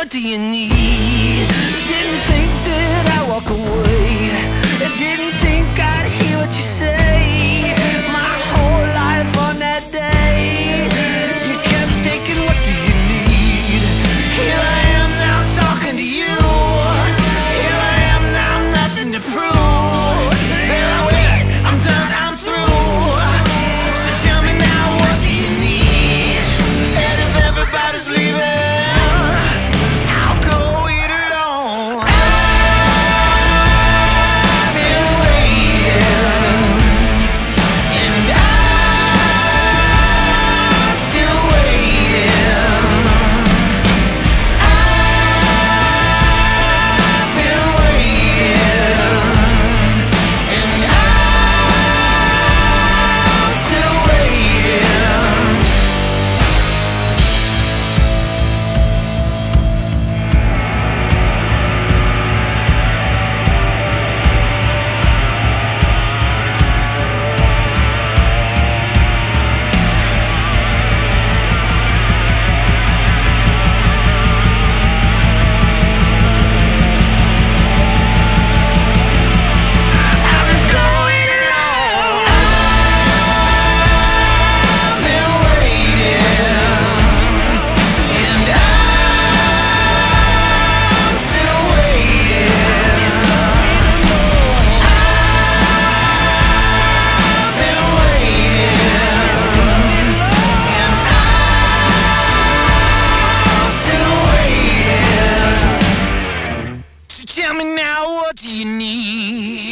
what do you need? Didn't think that I'd walk away. Didn't think I'd hear what you say. My whole life on that day, you kept taking what do you need? Here I am now talking to you. Here I am now, nothing to prove. There I wait, I'm done, I'm through. So tell me now, what do you need? And if everybody's leaving, tell me now, what do you need?